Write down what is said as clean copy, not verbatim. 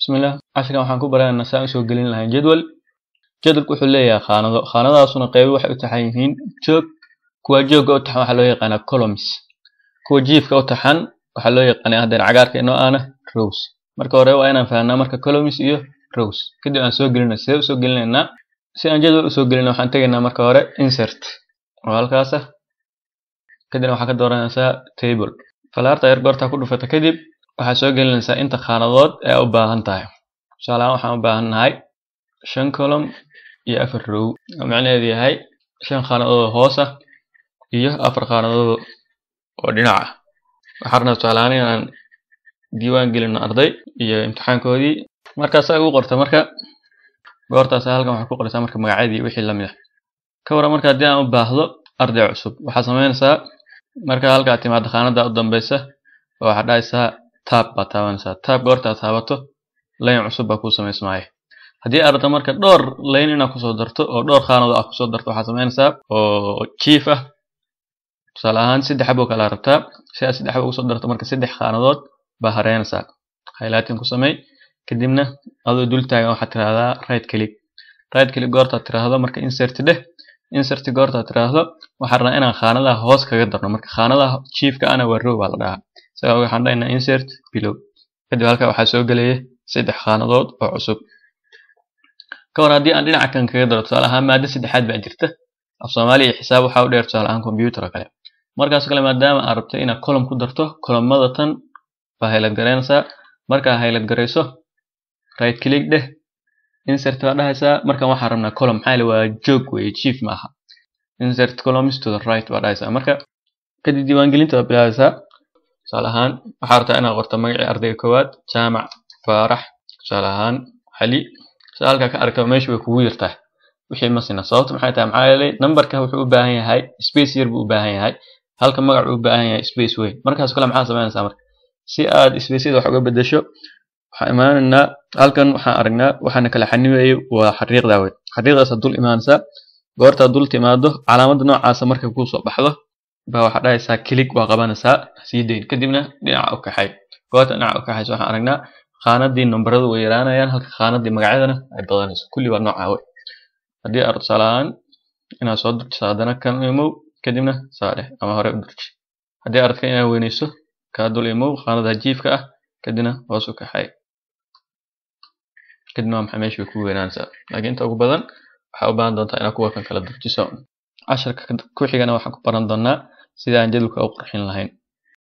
bismillah casharkan waxaan ku baranaynaa saan usoo gelin lahayn jadwalku wuxuu leeyahay khaanadaasuna qaybo waxay u taxan yihiin joog kuwa jooga u taxan waxaa loo yaqaanaa columns kuwa jiifka u taxan waxaa loo yaqaanaa haddana cagaarka inoo aana rows marka hore waa inaan fahanaa marka columns iyo rows kadib aan soo gelinaa sidee usoo gelinaynaa si aan jadwal usoo gelino waxaan tegaynaa marka hore insert oo halkaas ah kadib waxaa ka dooranaysaa table falaarta yar goorta ku dhufata kadib waxaa soo gelinaysaa inta khaanadood ee u baahan tahay tusaale ahaan waxaan u baahanahay 5 column iyo 4 row oo macnaheedu yahay 5 khaanadood hoos ah iyo 4 khaanadood oo dhinac ah waxaan rabnaa tusaale ahaan inaan diiwaan gelino arday iyo imtixaankoodii markaas ay ugu qorto marka goortaas halkan waxaa ku qoraysaa marka magacyadii wixii la mid ah ka waran marka haddii aan u baahdo arday cusub waxaa sameynaysaa marka halka timaado khaanada u dambaysa waxaa dhahaysaa tab baa taabanaysaa tab goorta taabato line cusub baa ku samaysmaya haddii aad rabto marka dhowr line inaad ku soo darto oo dhowr khaanadood aad ku soo darto waxaa sameynaysaa oo chief ah tusaale ahaan 3 xabo kala rabtaa si aad 3 xabo ugu soo darto marka 3 khaanadood baa hareynaysaa highlighting ku samey kadibna adoo dul taagan waxaad tiraahdaa right click goorta tiraahdo marka insert goorta tiraahdo waxaan rabnaa inaan khaanadaha hoos kaga darno marka khaanadaha chiefka ana waa row baa la dhahaa sababta waxaan dhahaynaa insert below kadib halka waxaa soo gelaya 3 khaanadood oo cusub ka war haddii aan dhinaca kan kaga daro tusaale ahaan maaddo saddexaad baa jirta af Soomaali iyo xisaab waxa u dheer tusaale ahaan computer kale markaas kale maadaama aad rabto inaad column ku darto columnada tan baa highlight gareynaysaa marka highlight gareyso right click dheh insert baa dhahaysaa marka waxaan rabnaa column maxaa la waa joog weeye chief maaha insert columns to the right baa dhahaysaa marka kadib diiwaangelinta baa bilaabaysaa tusaale ahaan waxaa rabtaa inaad qorto magacii ardayga koowaad jaamac faarax tusaale ahaan cali halka ka arko meesha way kugu yartaa wixii ma sina sababta maxay tahay maxaa yeelay numberka wuxuu u baahan yahay space yar buu u baahan yahay halka magac uu u baahan yahay space weyn markaas kale maxaa sameynaysaa marka si aad space-yada wax uga bedesho waxaan imaanaynaa halkan waxaan aragnaa waxaana kala xanibayo waa xariiqda weyn xariiqdaas dul imaanaysaa goorta dul timaado calaamadda noocaas marka ku soo baxdo baa waxa dhahaysaa click waa qabanaysaa sii deyn kadibna dhinaca u kaxay goorta dhinaca u kaxayso waxaan aragnaa khaanadii numberadu way yaraanayaan halka khaanadii magacyadana ay badanayso kulli waa nooca weyn haddii aad tusaaleaan inaad soo dirto haddana kan imow kadibna saade ama hore u dirji haddii aad rabto inaad weynayso ka dul imow khaanada jiifka ah kadibna hoos u kaxay kadibna maxaa meesha ku weynaanaysaa laakiin inta ugu badan waxaa u baahan doontaa inaad kuwa kan kala dirjiso casharka ku xigana waxaan ku baran doonaa sida aan jadwalka u qurxin lahayn